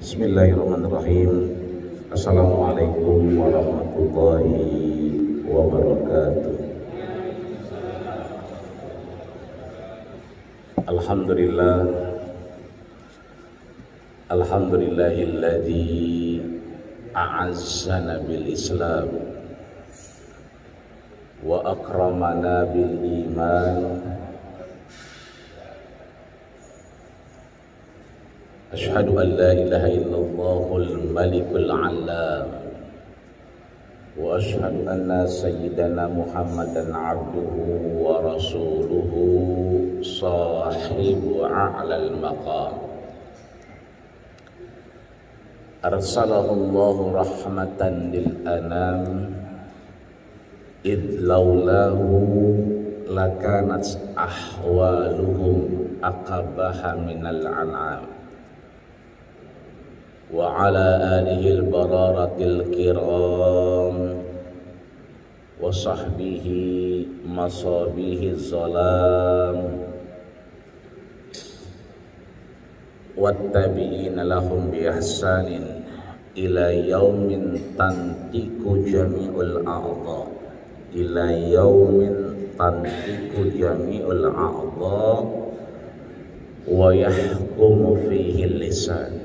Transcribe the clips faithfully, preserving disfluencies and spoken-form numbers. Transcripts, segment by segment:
Bismillahirrahmanirrahim. Assalamualaikum warahmatullahi wabarakatuh. Alhamdulillah. Alhamdulillahilladzi a'azzana bil Islam wa akramana bil iman. Ashhadu an la ilaha illallahul malikul alam wa ashhadu anna sayyidana Muhammadan abduhu wa rasuluhu sahibu a'lal maqam. Arsalallahu rahmatan lil anam id laulahu lakanat ahwaluhum aqabaha minal an'am. Wa ala alihi al-bararatil kiram wa sahbihi masabihi zalam wattabi'ina lahum bi ihsanin ila yaumin tantiku jami'ul a'dha ila yaumin tantiku jami'ul a'dha wa yahkumu fihi lisan.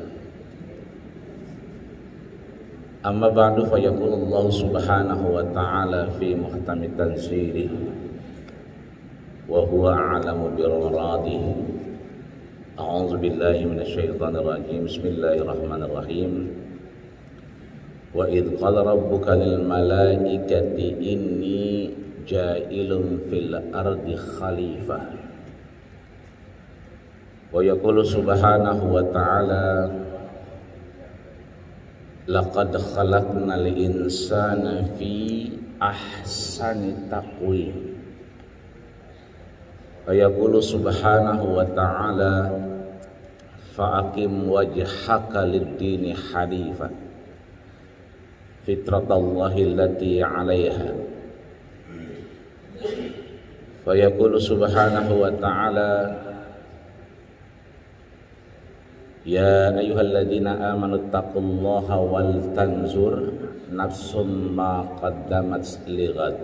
Amma ba'du, fa yaqulu Allah subhanahu wa ta'ala fi muhtami tanzilih wa huwa a'lamu bi muradih. A'udzu billahi minasy syaithanir rajim. Bismillahirrahmanirrahim. Wa idh qala rabbuka lil malaikati inni ja'ilun fil ardi khalifah. Wa yaqulu subhanahu wa ta'ala laqad khalaqnal insana fi ahsani taqwim. Wa yaqulu subhanahu wa ta'ala fa'aqim wajhaka lid-dini hanifan fitratallahi allati 'alaiha. Wa yaqulu subhanahu wa ta'ala ya ayyuhalladzina amanu taqullaha wal tanzur nafsum ma qaddamat lighad.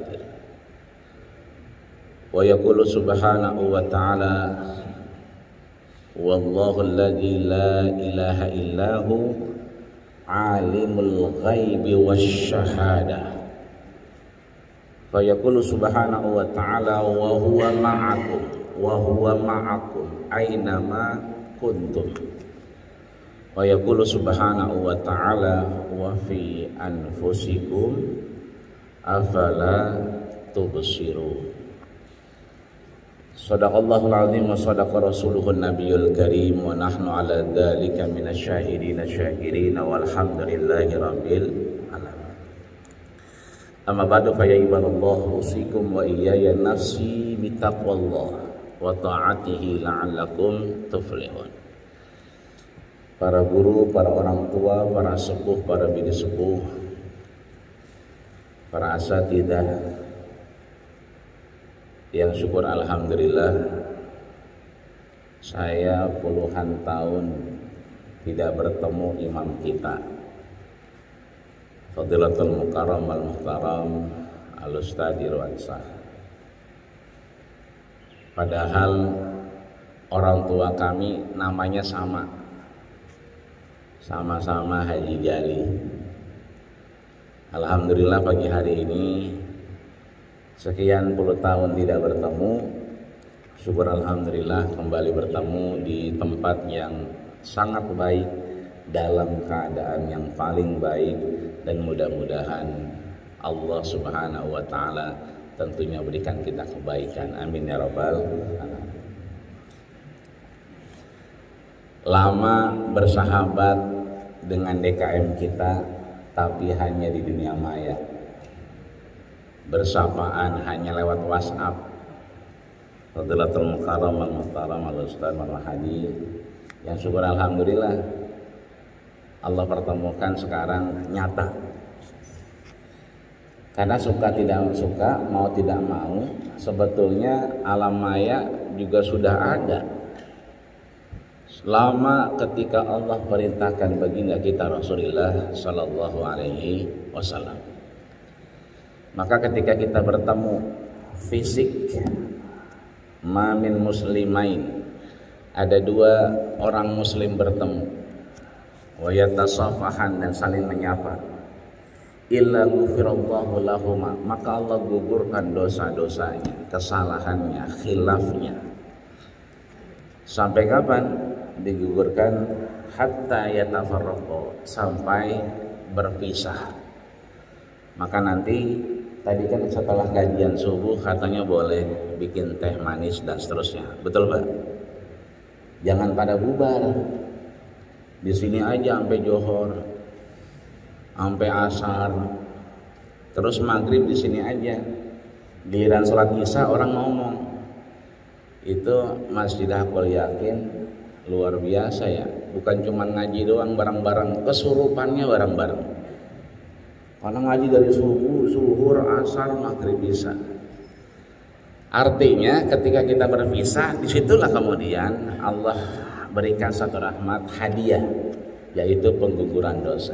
Wa yaqulu subhanahu wa ta'ala wallahu alladzi la ilaha illahu alimul ghaibi wasyahadah. Fa yaqulu subhanahu wa ta'ala wa huwa ma'akum wa huwa ma'akum aina ma kuntum. Wa yaqulu subhanahu wa ta'ala wa fi anfusikum afala tubsirun. Shadaqallahul azim wa shadaqa rasuluhun nabiyul karim wa nahnu ala dzalika minasyahidina syakirin walhamdulillahi rabbil alamin. Amma ba'du, fa ya ibadallah usikum wa iyaya nafsi bitaqwallah wa ta'atihi la'allakum tuflihun. Para guru, para orang tua, para sepuh, para bini sepuh, para asatidzah yang syukur alhamdulillah saya puluhan tahun tidak bertemu imam kita Fadilatul Mukarram al-Muhtaram al-Ustadz Irwansah. Padahal orang tua kami namanya sama, sama-sama Haji Jali. Alhamdulillah pagi hari ini sekian puluh tahun tidak bertemu, syukur alhamdulillah kembali bertemu di tempat yang sangat baik, dalam keadaan yang paling baik, dan mudah-mudahan Allah subhanahu wa ta'ala tentunya berikan kita kebaikan, amin ya rabbal alamin. Lama bersahabat dengan D K M kita, tapi hanya di dunia maya. Bersapaan hanya lewat WhatsApp. Fadilatul Mukarram al-Muhtaram al-Ustadz al-Haji, yang syukur alhamdulillah Allah pertemukan sekarang nyata. Karena suka tidak suka, mau tidak mau, sebetulnya alam maya juga sudah ada Lama ketika Allah perintahkan baginda kita Rasulullah Sallallahu Alaihi Wasallam. Maka ketika kita bertemu fisik, mamin muslimain, ada dua orang muslim bertemu, wa yatasafahan dan saling menyapa, illa ghufirallahu lahuma, maka Allah gugurkan dosa-dosanya, kesalahannya, khilafnya. Sampai kapan digugurkan? Hatta yatafarraqu, sampai berpisah. Maka nanti tadi kan setelah kajian subuh katanya boleh bikin teh manis dan seterusnya, betul Pak? Jangan pada bubar. Di sini aja sampai johor, sampai asar, terus maghrib di sini aja. Giliran sholat isya orang ngomong. Itu Masjid Hakul Yakin luar biasa ya. Bukan cuma ngaji doang bareng-bareng, kesurupannya bareng-bareng. Karena ngaji dari subuh, zuhur, asar, maghrib, isya. Artinya ketika kita berpisah, disitulah kemudian Allah berikan satu rahmat hadiah, yaitu pengguguran dosa.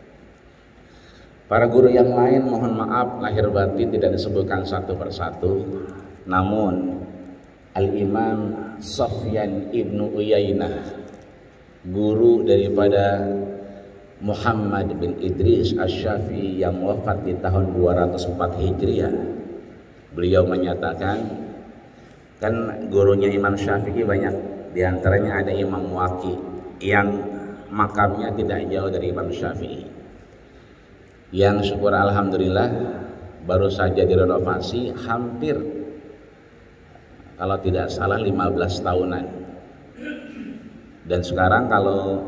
Para guru yang lain mohon maaf lahir batin tidak disebutkan satu persatu. Namun Al-Imam Sufyan ibnu Uyainah, guru daripada Muhammad bin Idris Asy-Syafi'i yang wafat di tahun dua ratus empat Hijriah, beliau menyatakan, kan gurunya Imam Syafi'i banyak, diantaranya ada Imam Waqi yang makamnya tidak jauh dari Imam Syafi'i, yang syukur alhamdulillah baru saja direnovasi hampir kalau tidak salah lima belas tahunan. Dan sekarang kalau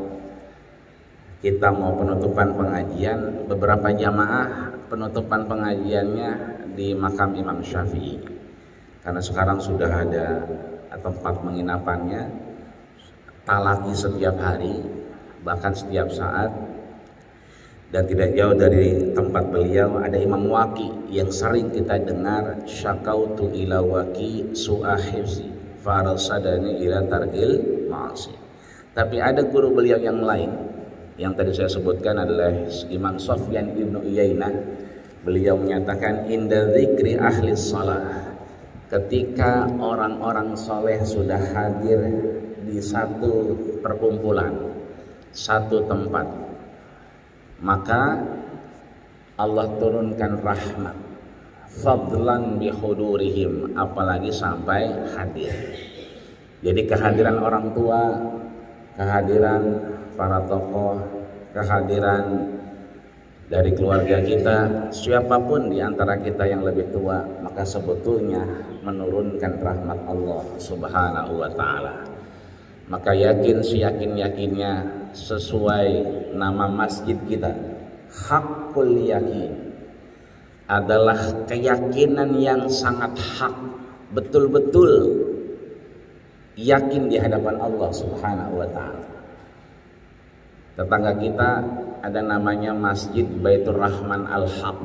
kita mau penutupan pengajian, beberapa jamaah penutupan pengajiannya di makam Imam Syafi'i, karena sekarang sudah ada tempat penginapannya, talaki setiap hari bahkan setiap saat. Dan tidak jauh dari tempat beliau ada Imam Waqi yang sering kita dengar, syakautu ila Waqi su'ahifzi farasadani ila targil ma'asi. Tapi ada guru beliau yang lain yang tadi saya sebutkan adalah Imam Sufyan ibnu Uyainah. Beliau menyatakan, inda dzikri ahli shalah, ketika orang-orang soleh sudah hadir di satu perkumpulan, satu tempat, maka Allah turunkan rahmat, fadlan bihudurihim, apalagi sampai hadir. Jadi kehadiran orang tua, kehadiran para tokoh, kehadiran dari keluarga kita, siapapun di antara kita yang lebih tua, maka sebetulnya menurunkan rahmat Allah Subhanahu wa ta'ala. Maka yakin seyakin-yakinnya sesuai nama masjid kita, hakul yakin, adalah keyakinan yang sangat hak, betul-betul yakin di hadapan Allah Subhanahu wa ta'ala. Tetangga kita ada namanya Masjid Baitur Rahman Al-Haq.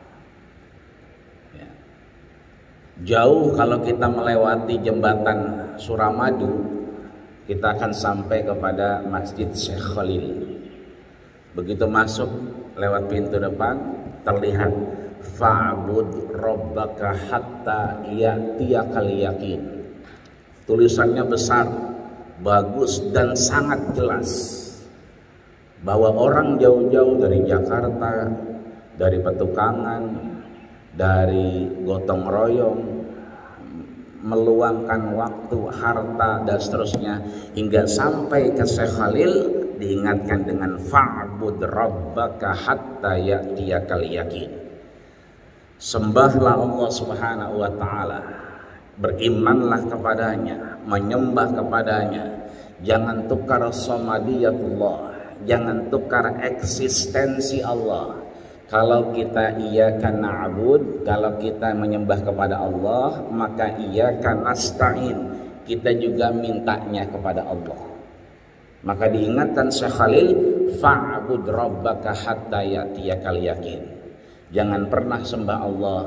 Ya. Jauh kalau kita melewati jembatan Suramadu, kita akan sampai kepada Masjid Syekh Khalil. Begitu masuk lewat pintu depan, terlihat fa'bud rabbaka hatta ya'tiyakal yaqin. Tulisannya besar, bagus dan sangat jelas, bahwa orang jauh-jauh dari Jakarta, dari Petukangan, dari gotong royong, meluangkan waktu, harta dan seterusnya, hingga sampai ke Syekh Khalil, diingatkan dengan fa'bud rabbaka hatta ya'tiyakal yaqin. Sembahlah Allah Subhanahu wa ta'ala, berimanlah kepadanya, menyembah kepadanya, jangan tukar samadiyatullah, jangan tukar eksistensi Allah. Kalau kita iyyaka na'bud, kalau kita menyembah kepada Allah, maka iyyaka nasta'in, kita juga mintanya kepada Allah. Maka diingatkan Syekh Khalil, fa'bud rabbaka hatta ya'tiyakal yaqin. Jangan pernah sembah Allah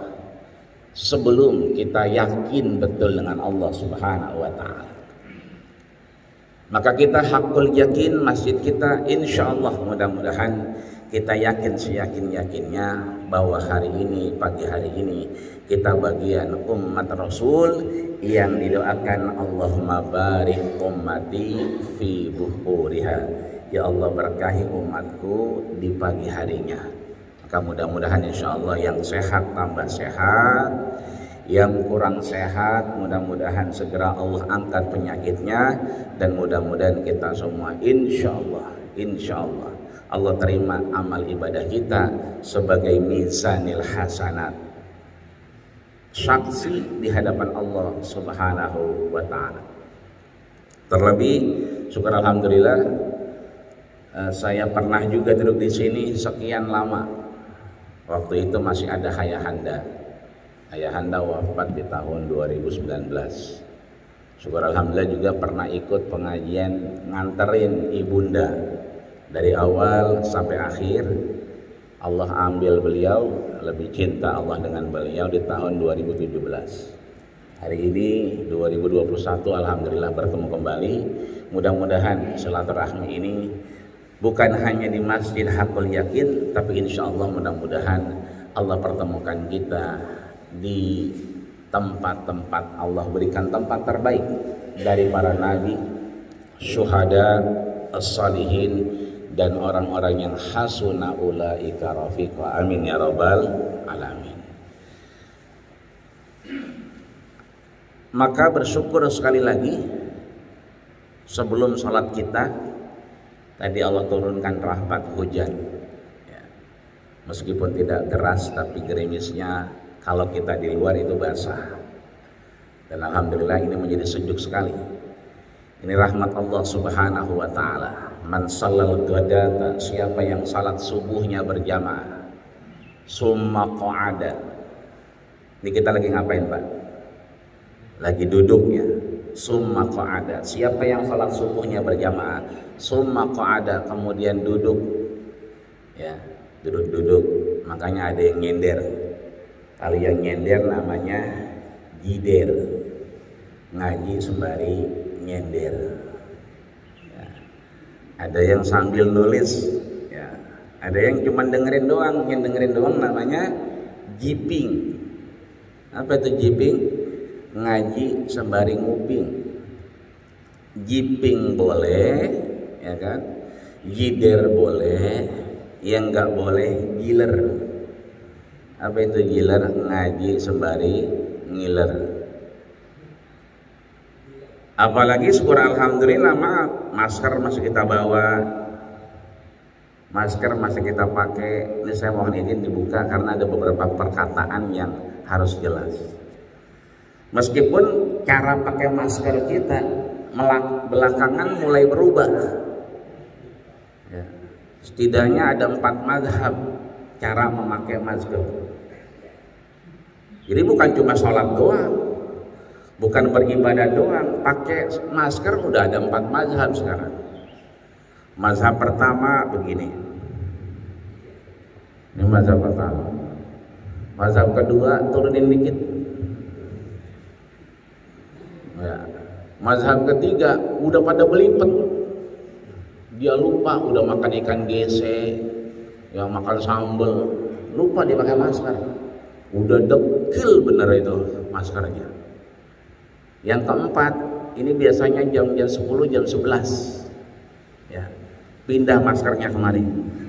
sebelum kita yakin betul dengan Allah Subhanahu wa ta'ala. Maka kita hakul yakin masjid kita insya Allah mudah-mudahan kita yakin seyakin-yakinnya bahwa hari ini, pagi hari ini kita bagian umat Rasul yang didoakan Allahumma barik ummati fi buhuriha. Ya Allah berkahi umatku di pagi harinya. Maka mudah-mudahan insya Allah yang sehat tambah sehat, yang kurang sehat mudah-mudahan segera Allah angkat penyakitnya, dan mudah-mudahan kita semua insya Allah insya Allah Allah terima amal ibadah kita sebagai mizanil hasanat, saksi di hadapan Allah Subhanahu wa ta'ala. Terlebih syukur alhamdulillah eh, saya pernah juga duduk di sini sekian lama. Waktu itu masih ada Hayahanda. Ayahanda wafat di tahun dua ribu sembilan belas. Syukur alhamdulillah juga pernah ikut pengajian nganterin ibunda dari awal sampai akhir. Allah ambil beliau, lebih cinta Allah dengan beliau di tahun dua ribu tujuh belas. Hari ini dua ribu dua puluh satu alhamdulillah bertemu kembali. Mudah-mudahan silaturahmi ini bukan hanya di Masjid Hakul Yakin, tapi insya Allah mudah-mudahan Allah pertemukan kita di tempat-tempat Allah berikan tempat terbaik dari para nabi, syuhada, as-salihin, dan orang-orang yang hasuna ulaika rafiqa. Amin ya rabbal alamin. Maka bersyukur sekali lagi sebelum sholat kita tadi Allah turunkan rahmat hujan ya. Meskipun tidak deras tapi gerimisnya kalau kita di luar itu basah, dan alhamdulillah ini menjadi sejuk sekali. Ini rahmat Allah Subhanahu wa ta'ala. Man shallal ghadata, siapa yang salat subuhnya berjamaah, summa qa'ada. Ini kita lagi ngapain Pak? Lagi duduk ya. Summa qa'ada, siapa yang salat subuhnya berjamaah, summa qa'ada, kemudian duduk ya, duduk-duduk. Makanya ada yang nyender. Kalau yang nyender namanya jider, ngaji sembari nyender ya. Ada yang sambil nulis ya. Ada yang cuma dengerin doang. Yang dengerin doang namanya jiping. Apa itu jiping? Ngaji sembari nguping. Jiping boleh ya kan, jider boleh, yang nggak boleh giler. Apa itu giler? Ngaji sembari ngiler. Apalagi syukur alhamdulillah maaf, masker masih kita bawa, masker masih kita pakai. Ini saya mohon izin dibuka karena ada beberapa perkataan yang harus jelas. Meskipun cara pakai masker kita belakangan mulai berubah ya. Setidaknya ada empat mazhab cara memakai masker. Jadi bukan cuma sholat doang, bukan beribadah doang, pakai masker udah ada empat mazhab sekarang. Mazhab pertama begini, ini mazhab pertama. Mazhab kedua turunin dikit ya. Mazhab ketiga udah pada belipet, dia lupa udah makan ikan gese, ya makan sambal, lupa dia pakai masker. Udah dekil bener itu maskernya. Yang keempat, ini biasanya jam-jam sepuluh, jam sebelas ya, pindah maskernya kemari.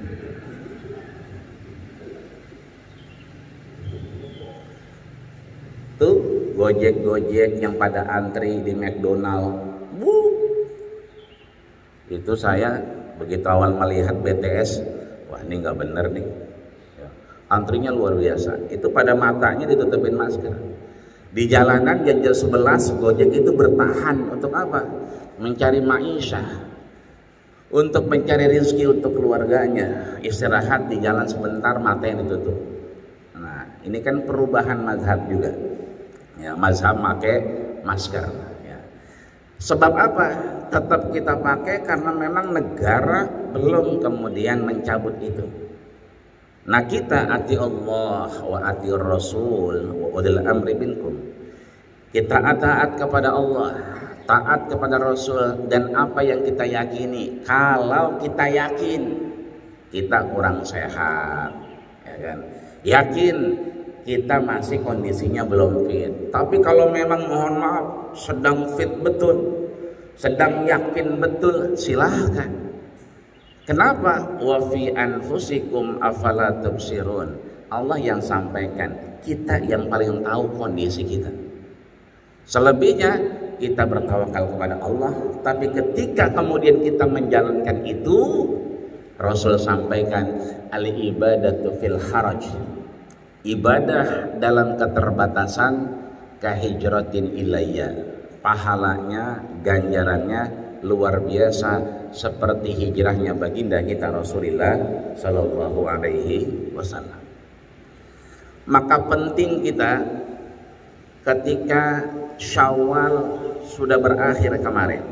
Tuh gojek-gojek yang pada antri di McDonald, wuh, itu saya begitu awal melihat B T S, wah ini nggak bener nih ya, antrinya luar biasa. Itu pada matanya ditutupin masker. Di jalanan jam-jam sebelas gojek itu bertahan untuk apa? Mencari maisha, untuk mencari rezeki untuk keluarganya. Istirahat di jalan sebentar, mata yang ditutup. Nah ini kan perubahan mazhab juga ya, mazhab pakai masker ya. Sebab apa? Tetap kita pakai karena memang negara belum kemudian mencabut itu. Nah kita ati Allah wa ati Rasul wa ulil amri minkum. Kita taat kepada Allah, taat kepada Rasul, dan apa yang kita yakini. Kalau kita yakin kita kurang sehat, ya kan? Yakin kita masih kondisinya belum fit. Tapi kalau memang mohon maaf sedang fit betul, sedang yakin betul, silahkan. Kenapa? Wa fi anfusikum afala tubsirun. Allah yang sampaikan, kita yang paling tahu kondisi kita. Selebihnya kita bertawakal kepada Allah. Tapi ketika kemudian kita menjalankan itu, Rasul sampaikan al ibadatu fil haraj, ibadah dalam keterbatasan kahijratin ilayya, pahalanya, ganjarannya luar biasa seperti hijrahnya baginda kita Rasulullah Shallallahu Alaihi Wasallam. Maka penting kita ketika Syawal sudah berakhir kemarin,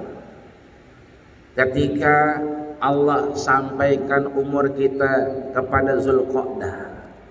ketika Allah sampaikan umur kita kepada Zulqa'dah,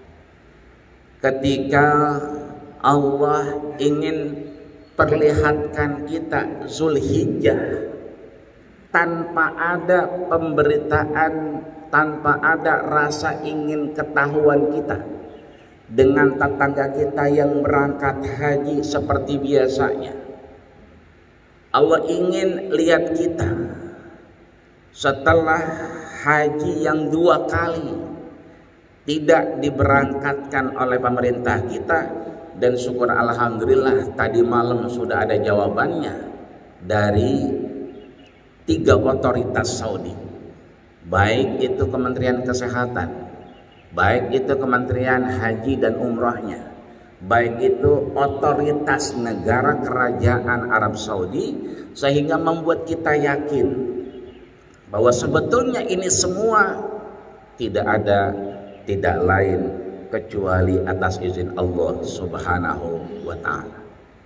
ketika Allah ingin perlihatkan kita Zulhijjah, tanpa ada pemberitaan, tanpa ada rasa ingin ketahuan kita dengan tetangga kita yang berangkat haji seperti biasanya. Allah ingin lihat kita setelah haji yang dua kali tidak diberangkatkan oleh pemerintah kita, dan syukur alhamdulillah tadi malam sudah ada jawabannya dari tiga otoritas Saudi, baik itu Kementerian Kesehatan, baik itu Kementerian Haji dan Umrohnya, baik itu otoritas negara kerajaan Arab Saudi, sehingga membuat kita yakin bahwa sebetulnya ini semua tidak ada, tidak lain kecuali atas izin Allah Subhanahu wa Ta'ala.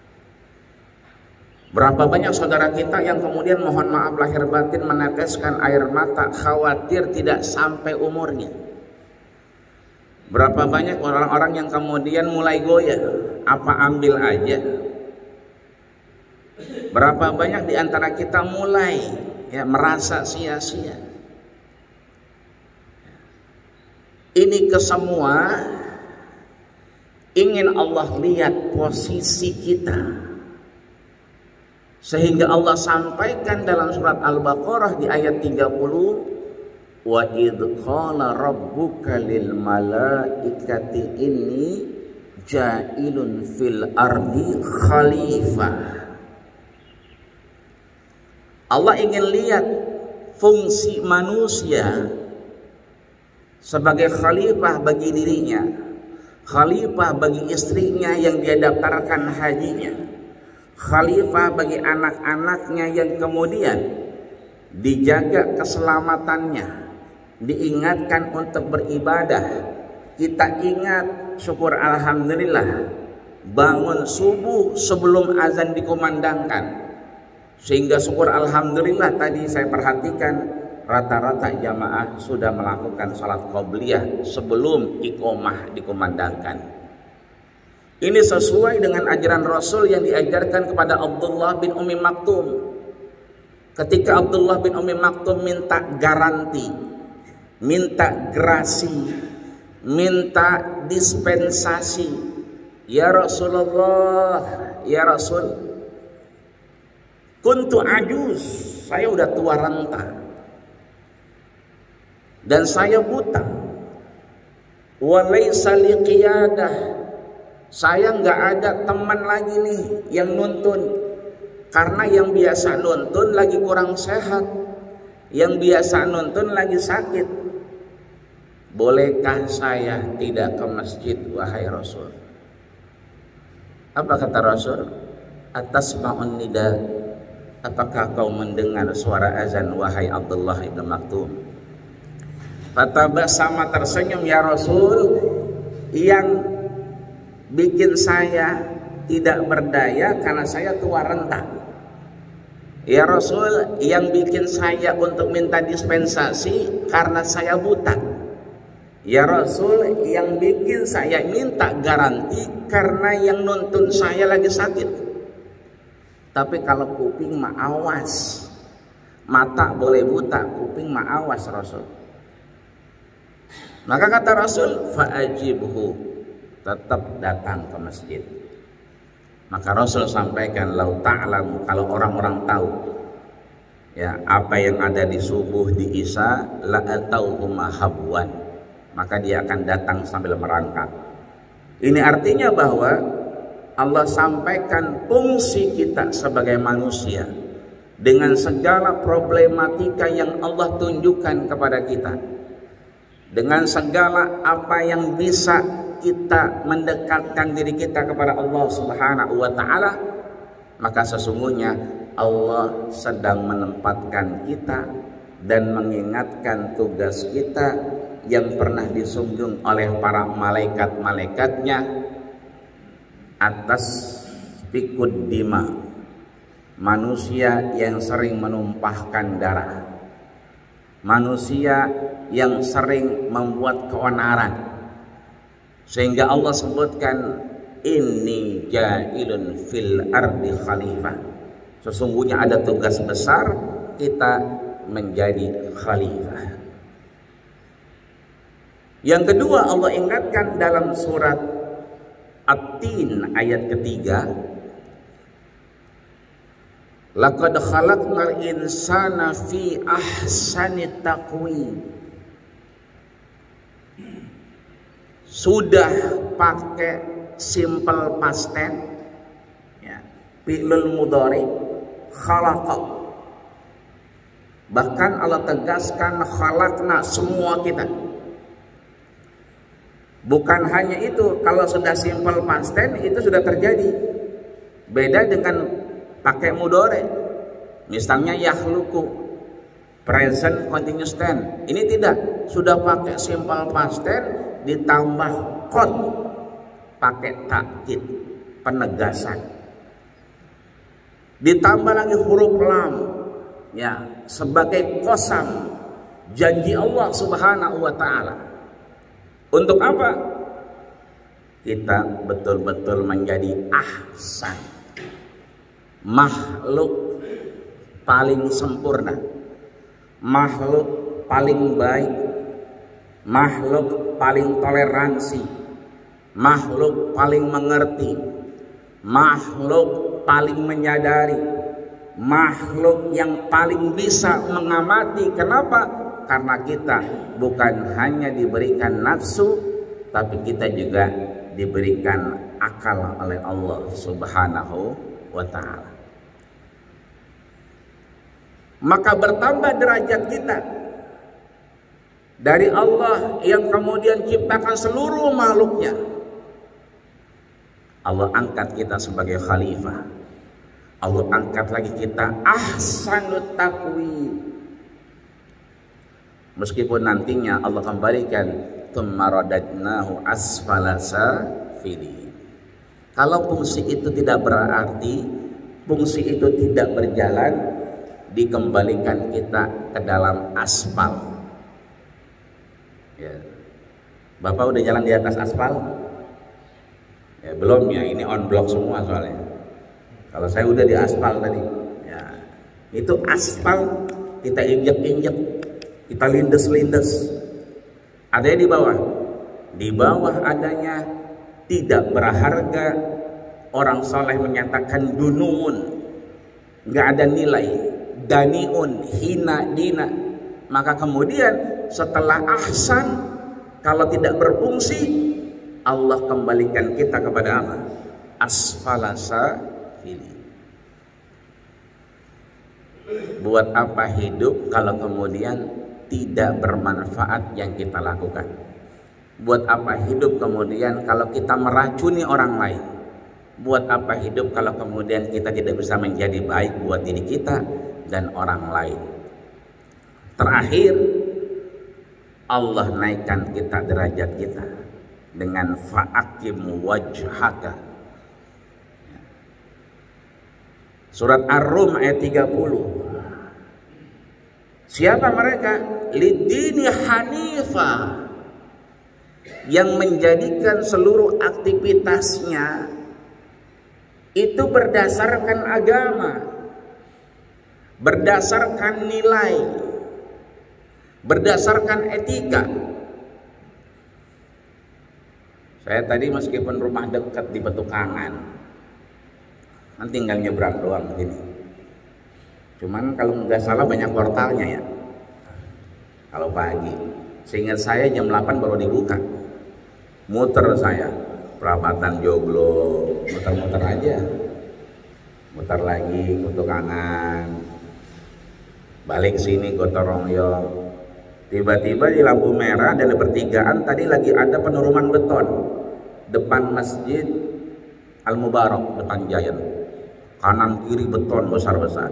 Berapa banyak saudara kita yang kemudian mohon maaf lahir batin meneteskan air mata khawatir tidak sampai umurnya. Berapa banyak orang-orang yang kemudian mulai goyah, apa ambil aja. Berapa banyak di antara kita mulai ya merasa sia-sia. Ini kesemua ingin Allah lihat posisi kita, sehingga Allah sampaikan dalam surat Al-Baqarah di ayat tiga puluh, wa idh qala rabbuka lil malaikati inni ja'ilun fil ardi khalifah. Allah ingin lihat fungsi manusia sebagai khalifah bagi dirinya, khalifah bagi istrinya yang dia daftarkan hajinya, khalifah bagi anak-anaknya yang kemudian dijaga keselamatannya, diingatkan untuk beribadah. Kita ingat, syukur alhamdulillah, bangun subuh sebelum azan dikumandangkan, sehingga syukur alhamdulillah tadi saya perhatikan rata-rata jamaah sudah melakukan salat qobliyah sebelum iqomah dikumandangkan. Ini sesuai dengan ajaran Rasul yang diajarkan kepada Abdullah bin Ummi Maktum. Ketika Abdullah bin Ummi Maktum minta garansi, minta grasi, minta dispensasi, ya Rasulullah, ya Rasul, kuntu ajuz, saya udah tua renta dan saya buta, walaysa liqiyadah, saya nggak ada teman lagi nih yang nuntun, karena yang biasa nuntun lagi kurang sehat, yang biasa nuntun lagi sakit. Bolehkah saya tidak ke masjid wahai Rasul? Apa kata Rasul? Atasma'un nida, apakah kau mendengar suara azan wahai Abdullah ibn Maktum? Fatabasama, tersenyum, ya Rasul, yang bikin saya tidak berdaya karena saya tua renta. Ya Rasul, yang bikin saya untuk minta dispensasi karena saya buta. Ya Rasul, yang bikin saya minta garansi karena yang nuntun saya lagi sakit. Tapi kalau kuping mah awas. Mata boleh buta, kuping mah awas Rasul. Maka kata Rasul, fa'ajibhu, tetap datang ke masjid. Maka Rasul sampaikan, lau ta'lamu, kalau orang-orang tahu ya apa yang ada di subuh, di isya, la atauhuma habwan, maka dia akan datang sambil merangkak. Ini artinya bahwa Allah sampaikan fungsi kita sebagai manusia dengan segala problematika yang Allah tunjukkan kepada kita, dengan segala apa yang bisa kita mendekatkan diri kita kepada Allah Subhanahu wa ta'ala. Maka sesungguhnya Allah sedang menempatkan kita dan mengingatkan tugas kita yang pernah disunggung oleh para malaikat-malaikatnya atas fikud dima, manusia yang sering menumpahkan darah, manusia yang sering membuat keonaran, sehingga Allah sebutkan inni ja'ilun fil ardi khalifah, sesungguhnya ada tugas besar kita menjadi khalifah. Yang kedua, Allah ingatkan dalam surat At-Tin ayat ketiga, laqad khalaqnal insana fi ahsani taqwim. Sudah pakai simple past tense ya, fi'lul mudhari khalaqa. Bahkan Allah tegaskan khalaqna, semua kita. Bukan hanya itu, kalau sudah simple past tense itu sudah terjadi. Beda dengan pakai mudhari. Misalnya yakhluqu, present continuous tense. Ini tidak, sudah pakai simple past tense ditambah qad, pakai takkid, penegasan. Ditambah lagi huruf lam ya, sebagai qasam, janji Allah Subhanahu wa ta'ala. Untuk apa? Kita betul-betul menjadi ahsan, makhluk paling sempurna, makhluk paling baik, makhluk paling toleransi, makhluk paling mengerti, makhluk paling menyadari, makhluk yang paling bisa mengamati. Kenapa? Karena kita bukan hanya diberikan nafsu, tapi kita juga diberikan akal oleh Allah Subhanahu wa ta'ala. Maka bertambah derajat kita dari Allah yang kemudian ciptakan seluruh makhluknya. Allah angkat kita sebagai khalifah. Allah angkat lagi kita ahsanut taqwim. Meskipun nantinya Allah kembalikan tsumma radadnahu asfala safilin. Kalau fungsi itu tidak berarti, fungsi itu tidak berjalan, dikembalikan kita ke dalam aspal. Ya. Bapak udah jalan di atas aspal? Ya, belum ya, ini on block semua soalnya. Kalau saya udah di aspal tadi, ya, itu aspal kita injek-injek, kita lindes-lindes. Ada di bawah, di bawah adanya tidak berharga. Orang soleh menyatakan dunuun, nggak ada nilai, daniun, hina, dina. Maka kemudian setelah ahsan, kalau tidak berfungsi, Allah kembalikan kita kepada apa? Asfala safilin. Buat apa hidup kalau kemudian tidak bermanfaat yang kita lakukan? Buat apa hidup kemudian kalau kita meracuni orang lain? Buat apa hidup kalau kemudian kita tidak bisa menjadi baik buat diri kita dan orang lain? Terakhir, Allah naikkan kita derajat kita dengan fa'akim wajhaka. Surat Ar-Rum ayat tiga puluh. Siapa mereka? Lidini hanifa, yang menjadikan seluruh aktivitasnya itu berdasarkan agama, berdasarkan nilai, berdasarkan etika. Saya tadi meskipun rumah dekat di Betukangan, kan tinggal nyebrang doang gini. Cuman kalau nggak salah banyak portalnya ya. Kalau pagi, seingat saya jam delapan baru dibuka. Muter saya, perapatan Joglo, muter-muter aja. Muter lagi, Betukangan, balik sini Gotong Royong. Tiba-tiba di lampu merah dari pertigaan tadi lagi ada penurunan beton depan Masjid Al Mubarak, depan Giant. Kanan kiri beton besar-besar.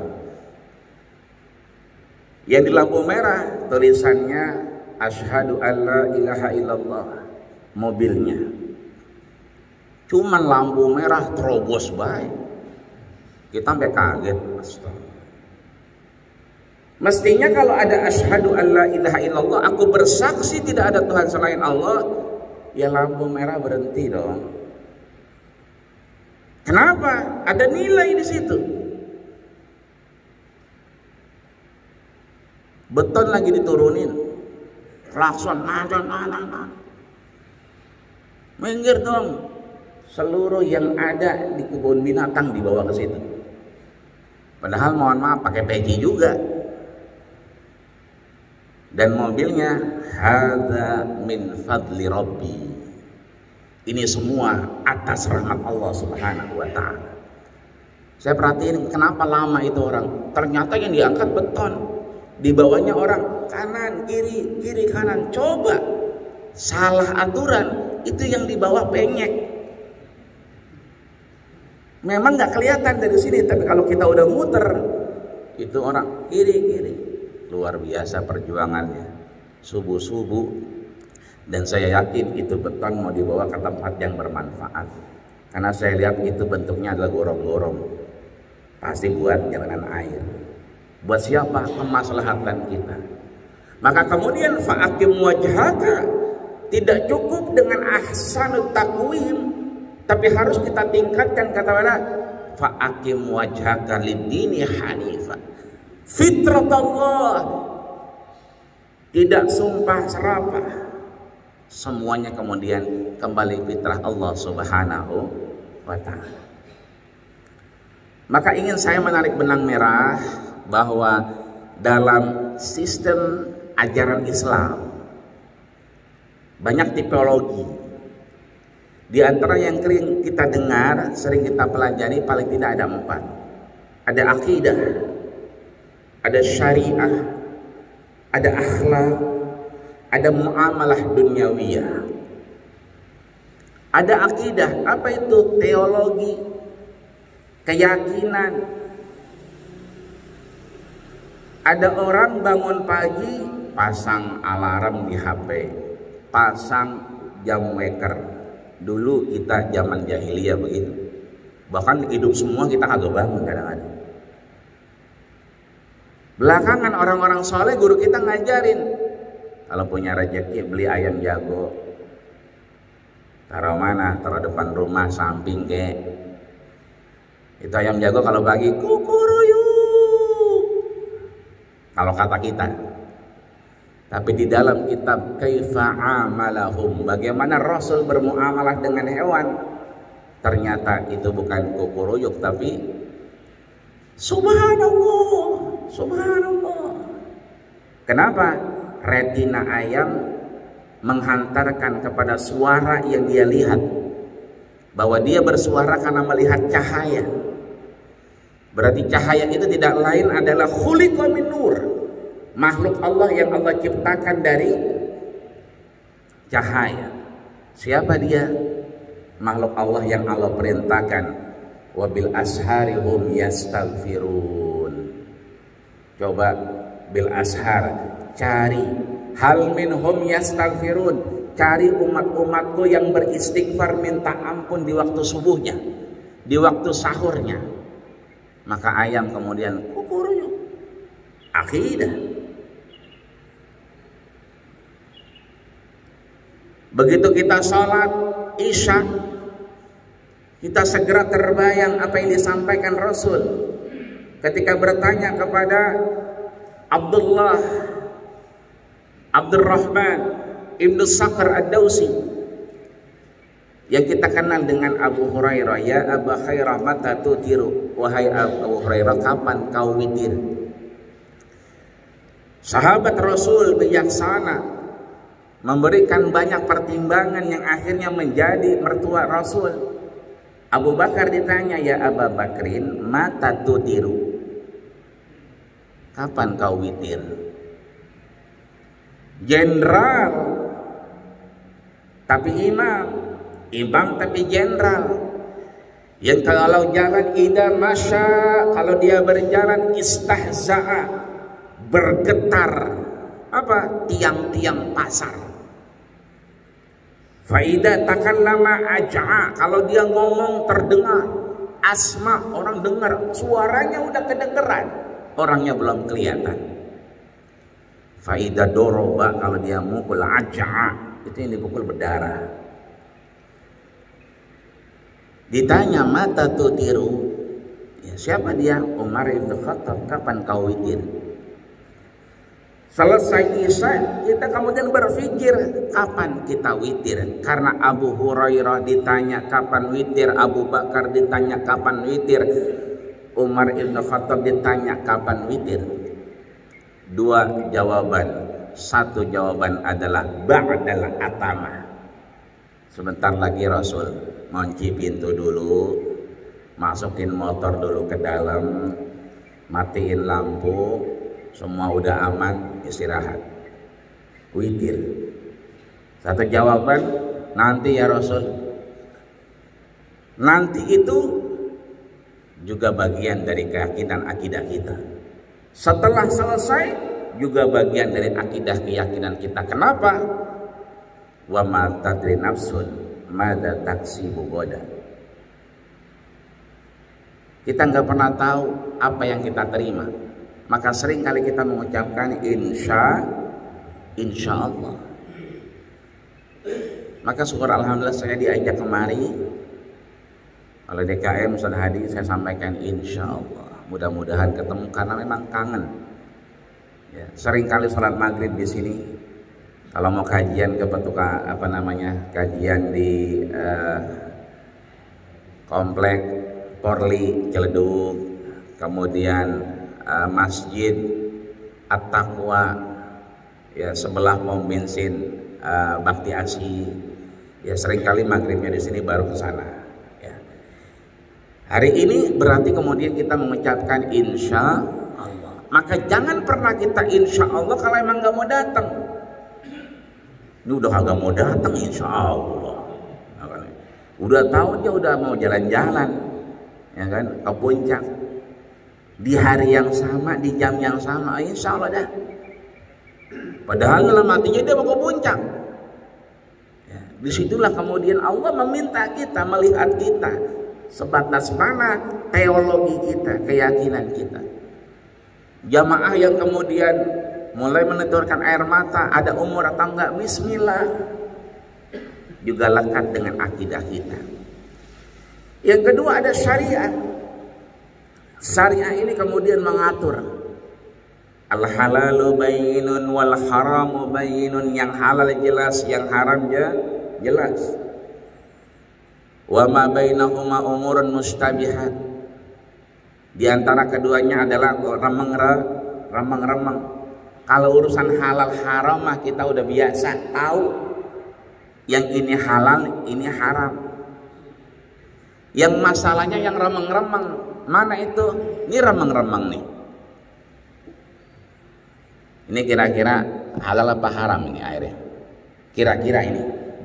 Yang di lampu merah tulisannya asyhadu alla ilaha illallah, mobilnya. Cuman lampu merah terobos baik. Kita sampai kaget. Astaga. Mestinya kalau ada asyhadu alla ilaha illallah, aku bersaksi tidak ada Tuhan selain Allah, ya lampu merah berhenti dong. Kenapa? Ada nilai di situ. Beton lagi diturunin, klakson, nada, nada, nada. Minggir dong. Seluruh yang ada di kebun binatang dibawa ke situ. Padahal mohon maaf pakai peci juga. Dan mobilnya hadza min fadli rabbi. Ini semua atas rahmat Allah Subhanahu wa taala. Saya perhatiin kenapa lama itu orang. Ternyata yang diangkat beton. Di bawahnya orang kanan, kiri, kiri, kanan. Coba salah aturan, itu yang di bawah penyek. Memang nggak kelihatan dari sini, tapi kalau kita udah muter, itu orang kiri, kiri. Luar biasa perjuangannya, subuh-subuh, dan saya yakin itu beton mau dibawa ke tempat yang bermanfaat, karena saya lihat itu bentuknya adalah gorong-gorong, pasti buat jalanan air. Buat siapa? Kemaslahatan kita. Maka kemudian fa'akim wajhaka, tidak cukup dengan ahsanut taqwim, tapi harus kita tingkatkan, kata mana? Fa'akim wajhaka lid-dini hanifah, fitrat Allah, tidak sumpah serapah, semuanya kemudian kembali fitrah Allah Subhanahu wa ta'ala. Maka ingin saya menarik benang merah bahwa dalam sistem ajaran Islam banyak tipologi. Di antara yang sering kita dengar, sering kita pelajari, paling tidak ada empat. Ada akidah, ada syariah, ada akhlak, ada muamalah duniawiyah. Ada akidah, apa itu? Teologi, keyakinan. Ada orang bangun pagi, pasang alarm di H P, pasang jam waker. Dulu kita zaman jahiliyah begitu. Bahkan hidup semua kita kagak bangun kadang-kadang. Belakangan orang-orang soleh guru kita ngajarin, kalau punya rezeki beli ayam jago, taruh mana? Taruh depan rumah, samping kek. Itu ayam jago kalau pagi kukuruyuk, kalau kata kita. Tapi di dalam kitab Kaifa Amalahum, bagaimana Rasul bermuamalah dengan hewan, ternyata itu bukan kukuruyuk, tapi subhanallah, subhanallah. Kenapa? Retina ayam menghantarkan kepada suara yang dia lihat, bahwa dia bersuara karena melihat cahaya. Berarti cahaya itu tidak lain adalah khuliqa min nur, makhluk Allah yang Allah ciptakan dari cahaya. Siapa dia? Makhluk Allah yang Allah perintahkan, wabil ashari hum yastaghfirun. Coba bil ashar, cari hal minhum yastaghfirun, cari umat-umatku yang beristighfar minta ampun di waktu subuhnya, di waktu sahurnya. Maka ayam kemudian kukuruyuk. Akidah. Begitu kita sholat isya, Kita segera terbayang apa yang disampaikan Rasul ketika bertanya kepada Abdullah Abdurrahman Ibnu Sakhr Ad-Dausi yang kita kenal dengan Abu Hurairah. Ya Abu Hurairah, mata tutiru, wahai Abu Hurairah, kapan kau witir? Sahabat Rasul bijaksana, memberikan banyak pertimbangan yang akhirnya menjadi mertua Rasul. Abu Bakar ditanya, ya Abu Bakrin, mata tutiru, kapan kau witir? Jenderal tapi imam, imam tapi jenderal, yang kalau jalan ida masya, kalau dia berjalan istahza'a, bergetar apa tiang-tiang pasar. Faida takallama aj'a, kalau dia ngomong terdengar, asma, orang dengar, suaranya udah kedengeran, orangnya belum kelihatan. Faida doroba, kalau dia mukul, aj'a, itu yang dipukul berdarah. Ditanya mata tutiru, ya, siapa dia? Umar ibn Khattab, kapan kau witir? Selesai isya, kita kemudian berpikir kapan kita witir. Karena Abu Hurairah ditanya kapan witir, Abu Bakar ditanya kapan witir, Umar ibn Khattab ditanya kapan witir. Dua jawaban. Satu jawaban adalah ba'dal atama. Sebentar lagi Rasul ngunci pintu dulu, masukin motor dulu ke dalam, matiin lampu, semua udah aman, istirahat, witir. Satu jawaban, nanti ya Rasul. Nanti itu juga bagian dari keyakinan akidah kita. Setelah selesai juga bagian dari akidah keyakinan kita. Kenapa? Wa ma tadri nafsun madza taksibu ghadan. Kita nggak pernah tahu apa yang kita terima. Maka sering kali kita mengucapkan insya insya Allah. Maka syukur alhamdulillah saya diajak kemari oleh D K M Ustaz Hadi, saya sampaikan insya Allah. Mudah-mudahan ketemu karena memang kangen. Ya, sering kali sholat maghrib di sini. Kalau mau kajian ke petuka apa namanya kajian di uh, komplek Porli Ciledug, kemudian Uh, Masjid At-Taqwa, ya sebelah pom bensin uh, Bakti Asi, ya seringkali maghribnya di sini baru ke sana. Ya. Hari ini berarti kemudian kita mengucapkan insya Allah. Maka jangan pernah kita insya Allah kalau emang nggak mau datang. Ini udah agak mau datang insya Allah. Udah tahu dia udah mau jalan-jalan, ya kan, ke puncak. Di hari yang sama, di jam yang sama, insya Allah dah. Padahal dalam hatinya dia mau ke puncak. Ya, disitulah kemudian Allah meminta kita, melihat kita sebatas mana teologi kita, keyakinan kita. Jamaah yang kemudian mulai meneturkan air mata, ada umur atau enggak, bismillah, juga lekat dengan akidah kita. Yang kedua ada syariat. Syariah ini kemudian mengatur al-halalu bayyinun wal haramu bayyinun, yang halal jelas, yang haram jelas. Wa ma bainahuma umurun mustabihat. Di antara keduanya adalah remeng-remeng. Kalau urusan halal haram mah kita udah biasa tahu. Yang ini halal, ini haram. Yang masalahnya yang remeng-remeng. Mana itu? Ini remeng-remeng nih. Ini kira-kira halal apa haram ini airnya? Kira-kira ini.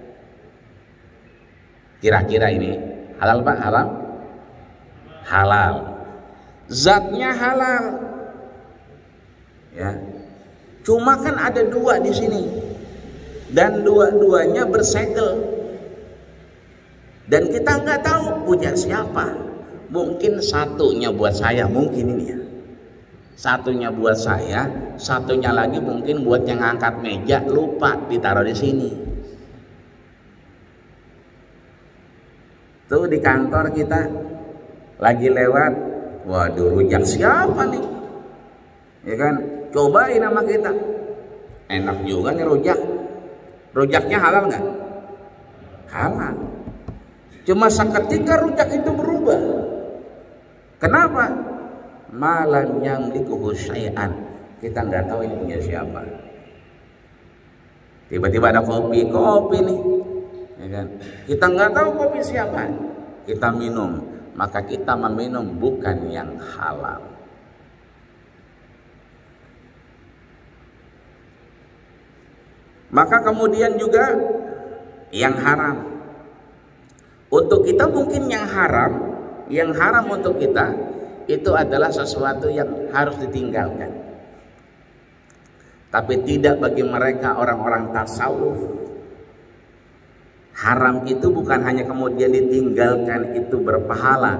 Kira-kira ini halal apa haram? Halal. Zatnya halal. Ya. Cuma kan ada dua di sini. Dan dua-duanya bersegel. Dan kita nggak tahu punya siapa. Mungkin satunya buat saya, mungkin ini ya. Satunya buat saya, satunya lagi mungkin buat yang angkat meja, lupa ditaruh di sini. Tuh di kantor kita lagi lewat, waduh rujak siapa nih? Ya kan, cobain nama kita. Enak juga nih rujak. Rujaknya halal nggak? Halal. Cuma seketika rujak itu berubah. Kenapa? Malam yang likuhu syai'an. Kita nggak tahu ini punya siapa. Tiba-tiba ada kopi, kopi nih. Ya kan? Kita nggak tahu kopi siapa. Kita minum, maka kita meminum bukan yang halal. Maka kemudian juga yang haram. Untuk kita mungkin yang haram, yang haram untuk kita itu adalah sesuatu yang harus ditinggalkan. Tapi tidak bagi mereka orang-orang tasawuf. Haram itu bukan hanya kemudian ditinggalkan itu berpahala.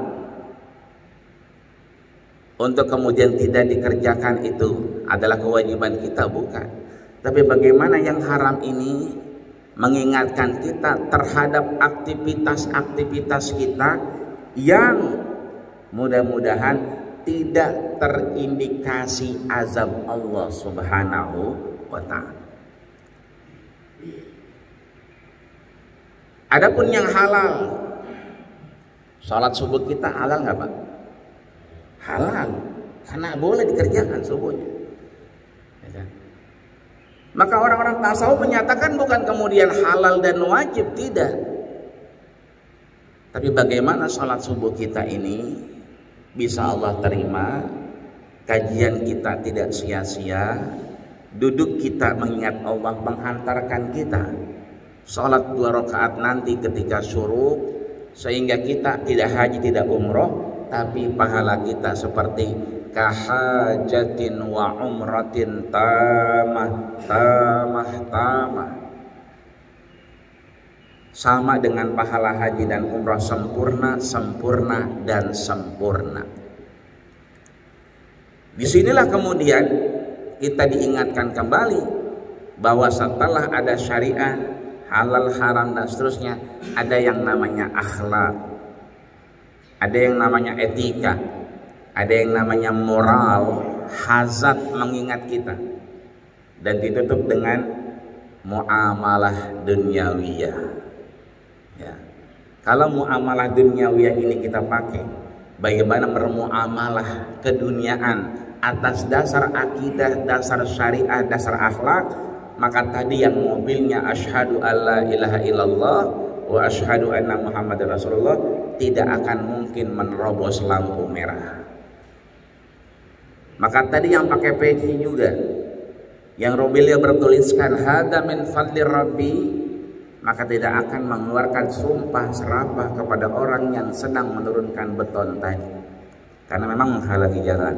Untuk kemudian tidak dikerjakan itu adalah kewajiban kita, bukan. Tapi bagaimana yang haram ini mengingatkan kita terhadap aktivitas-aktivitas kita yang mudah-mudahan tidak terindikasi azab Allah Subhanahu wa ta'ala. Adapun yang halal, sholat subuh kita halal nggak Pak? Halal, karena boleh dikerjakan subuhnya. Ya kan? Maka orang-orang tasawuf menyatakan bukan kemudian halal dan wajib, tidak. Tapi bagaimana sholat subuh kita ini bisa Allah terima, kajian kita tidak sia-sia, duduk kita mengingat Allah menghantarkan kita sholat dua rakaat nanti ketika syuruk, sehingga kita tidak haji tidak umroh, tapi pahala kita seperti kahajatin wa umratin tamah tamah tamah, sama dengan pahala haji dan umrah sempurna sempurna dan sempurna. Disinilah kemudian kita diingatkan kembali bahwa setelah ada syariat halal haram dan seterusnya, ada yang namanya akhlak, ada yang namanya etika, ada yang namanya moral, hazard mengingat kita, dan ditutup dengan muamalah dunyawiyah. Ya. Kalau muamalah dunyawiyah ini kita pakai, bagaimana bermuamalah keduniaan atas dasar akidah, dasar syariah, dasar akhlak, maka tadi yang mobilnya asyhadu alla ilaha illallah wa asyhadu anna muhammadar rasulullah tidak akan mungkin menerobos lampu merah. Maka tadi yang pakai peci juga, yang mobilnya bertuliskan hada min fadli rabbi, maka tidak akan mengeluarkan sumpah serapah kepada orang yang sedang menurunkan beton tadi, karena memang menghalangi jalan.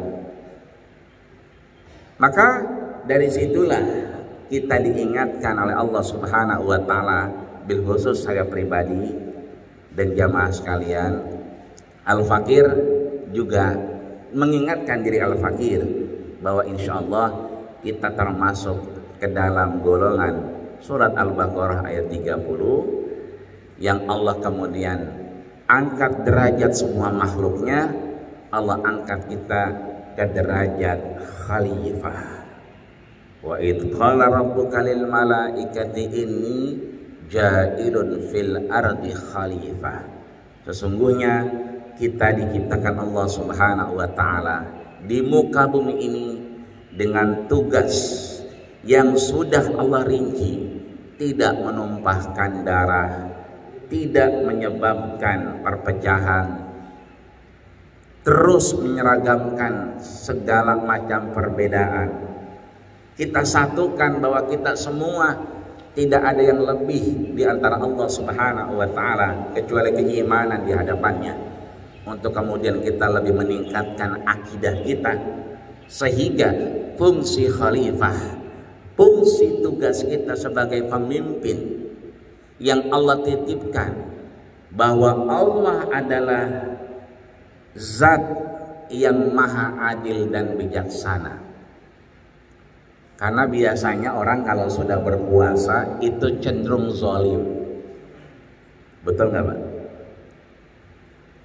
Maka dari situlah kita diingatkan oleh Allah Subhanahu wa ta'ala, bil khusus saya pribadi dan jamaah sekalian, Al-Fakir juga mengingatkan diri Al-Fakir bahwa insya Allah kita termasuk ke dalam golongan surat Al-Baqarah ayat tiga puluh yang Allah kemudian angkat derajat semua makhluknya. Allah angkat kita ke derajat khalifah. Wa idh qala rabbuka lil malaikati inni ja'ilun fil ardi khalifah. Sesungguhnya kita diciptakan Allah Subhanahu wa ta'ala di muka bumi ini dengan tugas yang sudah Allah rinci, tidak menumpahkan darah, tidak menyebabkan perpecahan, terus menyeragamkan segala macam perbedaan. Kita satukan bahwa kita semua tidak ada yang lebih di antara Allah Subhanahu wa ta'ala kecuali keimanan di hadapannya, untuk kemudian kita lebih meningkatkan akidah kita, sehingga fungsi khalifah, fungsi tugas kita sebagai pemimpin yang Allah titipkan, bahwa Allah adalah zat yang maha adil dan bijaksana. Karena biasanya orang kalau sudah berpuasa itu cenderung zalim, betul nggak Pak?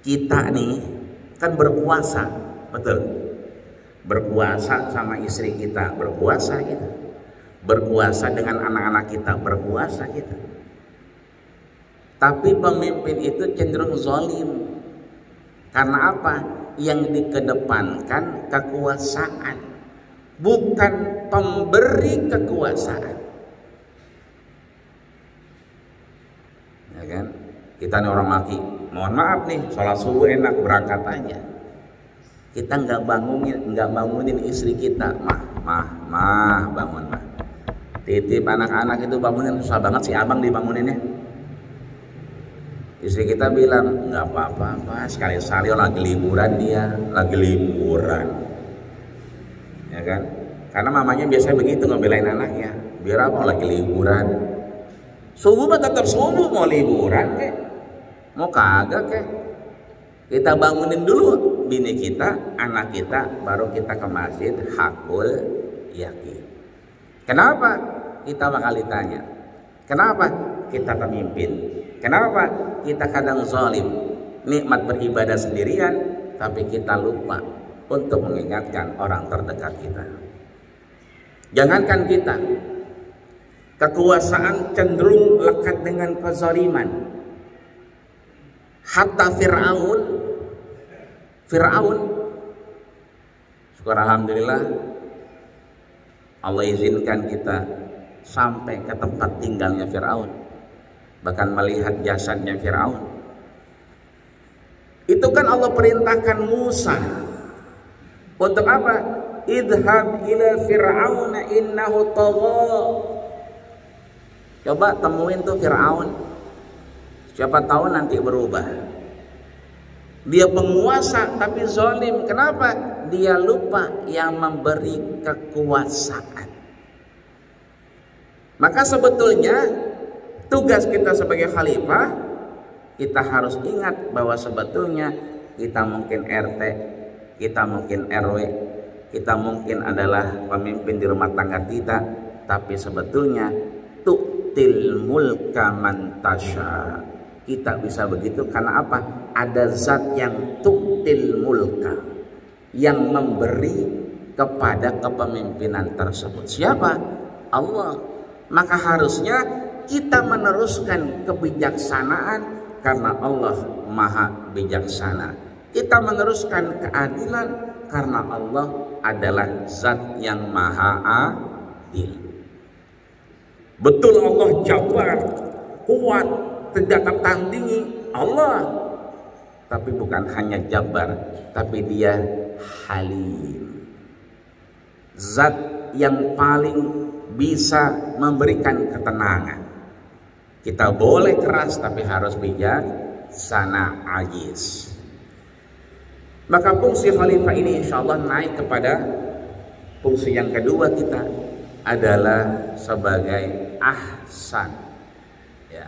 kita nih kan berpuasa, betul? Berpuasa sama istri kita, berpuasa kita. Berpuasa dengan anak-anak kita, berpuasa kita. Tapi pemimpin itu cenderung zalim. Karena apa? Yang dikedepankan kekuasaan, bukan pemberi kekuasaan. Ya kan? Kita nih orang maki, mohon maaf nih, sholat subuh enak berangkat aja. Kita nggak bangunin, nggak bangunin istri kita, mah, mah, mah, bangun mah. Titip anak-anak itu bangunin, susah banget sih abang dibanguninnya. Istri kita bilang nggak apa-apa, sekali-sekali lagi liburan dia, lagi liburan, ya kan? Karena mamanya biasanya begitu ngebelain anaknya, biar apa lagi liburan. Subuh mah tetap subuh, mau liburan kek, mau kagak kek. Kita bangunin dulu bini kita, anak kita, baru kita ke masjid. Hakul yakin. Kenapa? Kita bakal ditanya. Kenapa? Kita pemimpin. Kenapa? Kita kadang zalim, nikmat beribadah sendirian, tapi kita lupa untuk mengingatkan orang terdekat kita. Jangankan kita, kekuasaan cenderung lekat dengan kezaliman. Hatta Fir'aun, Fir'aun, syukur alhamdulillah Allah izinkan kita sampai ke tempat tinggalnya Fir'aun, bahkan melihat jasadnya Fir'aun. Itu kan Allah perintahkan Musa untuk apa? Idhab ila Fir'aun innahu tagha. Coba temuin tuh Fir'aun, siapa tahu nanti berubah. Dia penguasa tapi zalim. Kenapa? Dia lupa yang memberi kekuasaan. Maka sebetulnya tugas kita sebagai khalifah, kita harus ingat bahwa sebetulnya kita mungkin R T, kita mungkin R W, kita mungkin adalah pemimpin di rumah tangga kita, tapi sebetulnya tu'til mulka man tasya. Kita bisa begitu karena apa? Ada zat yang tu'til mulka, yang memberi kepada kepemimpinan tersebut. Siapa? Allah. Maka harusnya kita meneruskan kebijaksanaan karena Allah Maha Bijaksana. Kita meneruskan keadilan karena Allah adalah zat yang Maha Adil. Betul Allah Jabbar, kuat, tidak tertandingi Allah. Tapi bukan hanya Jabbar, tapi dia Halim. Zat yang paling bisa memberikan ketenangan. Kita boleh keras tapi harus bijak, sana ajiz. Maka fungsi khalifah ini insya Allah naik kepada fungsi yang kedua kita adalah sebagai ahsan, ya.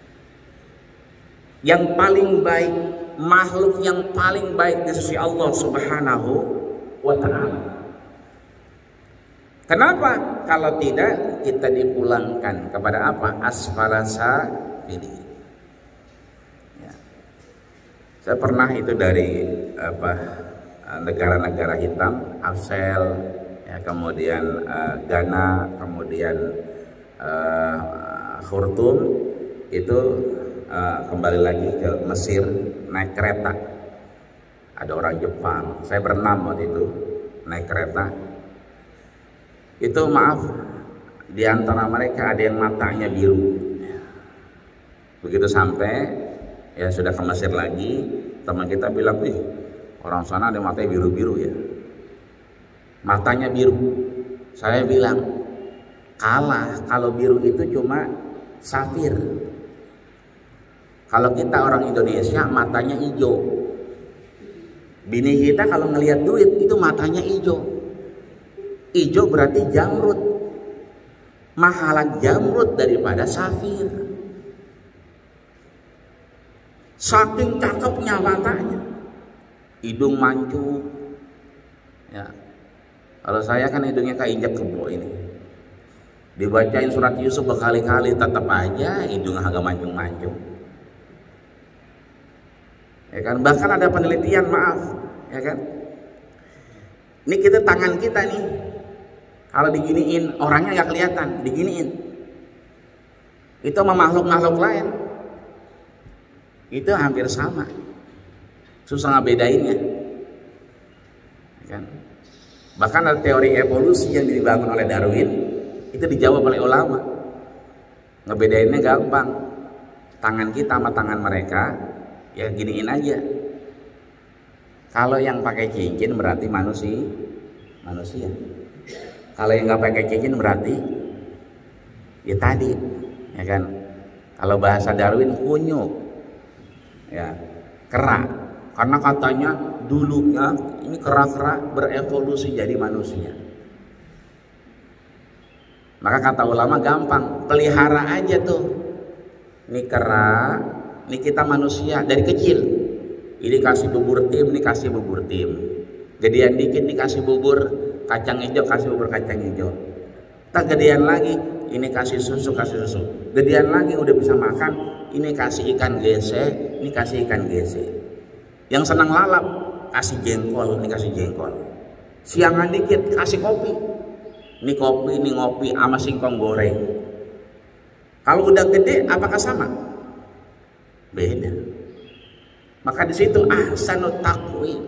Yang paling baik, makhluk yang paling baik di sisi Allah Subhanahu wa ta'ala. Kenapa? Kalau tidak kita dipulangkan kepada apa? Asfala safilin. Ya. Saya pernah itu dari apa negara-negara hitam, Afsel, ya, kemudian uh, Ghana, kemudian uh, Khartoum, itu uh, kembali lagi ke Mesir naik kereta. Ada orang Jepang, saya berenam waktu itu naik kereta. Itu maaf, di antara mereka ada yang matanya biru. Begitu sampai, ya sudah ke Mesir lagi, teman kita bilang, wih, orang sana ada matanya biru-biru ya. Matanya biru. Saya bilang, kalah kalau biru itu cuma safir. Kalau kita orang Indonesia matanya hijau. Bini kita kalau ngelihat duit itu matanya hijau. Ijo berarti jamrud, mahalan jamrud daripada safir. Saking cakepnya matanya, hidung mancung. Ya, kalau saya kan hidungnya keinjak kebo ini. Dibacain surat Yusuf berkali-kali tetap aja hidungnya agak mancung-mancung. ya kan? Bahkan ada penelitian, maaf, ya kan? Ini kita tangan kita nih, kalau diginiin orangnya nggak kelihatan, diginiin. Itu sama makhluk-makhluk lain, itu hampir sama, susah ngebedainnya, ya kan? Bahkan ada teori evolusi yang dibangun oleh Darwin, itu dijawab oleh ulama. Ngebedainnya gampang, tangan kita sama tangan mereka, ya giniin aja. Kalau yang pakai cincin berarti manusia, manusia. Kalau yang nggak pakai cincin berarti ya tadi, ya kan? Kalau bahasa Darwin kunyuk, ya kera. Karena katanya dulunya ini kera-kera berevolusi jadi manusia. Maka kata ulama gampang, pelihara aja tuh. Ini kera, ini kita manusia dari kecil. Ini kasih bubur tim, ini kasih bubur tim. Gedean dikit nih kasih bubur kacang hijau, kasih bubur kacang hijau. Tak gedean lagi, ini kasih susu, kasih susu. Gedean lagi udah bisa makan, ini kasih ikan gese, ini kasih ikan gese. Yang senang lalap, kasih jengkol, ini kasih jengkol. Siangan dikit kasih kopi. Ini kopi, ini ngopi sama singkong goreng. Kalau udah gede apakah sama? Beda. Maka di situ ahsanut taqwim.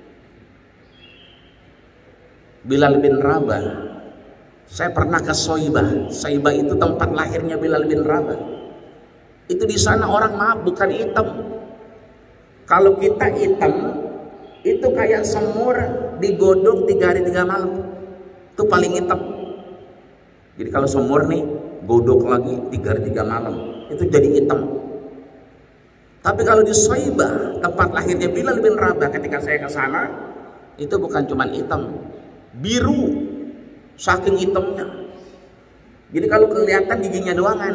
Bilal bin Rabah. Saya pernah ke Soibah. Soibah itu tempat lahirnya Bilal bin Rabah. Itu di sana orang maaf bukan hitam. Kalau kita hitam, itu kayak semur digodok tiga hari tiga malam. Itu paling hitam. Jadi kalau semur nih godok lagi tiga hari tiga malam, itu jadi hitam. Tapi kalau di Soibah, tempat lahirnya Bilal bin Rabah, ketika saya ke sana, itu bukan cuma hitam, biru, saking hitamnya. Jadi kalau kelihatan giginya doangan.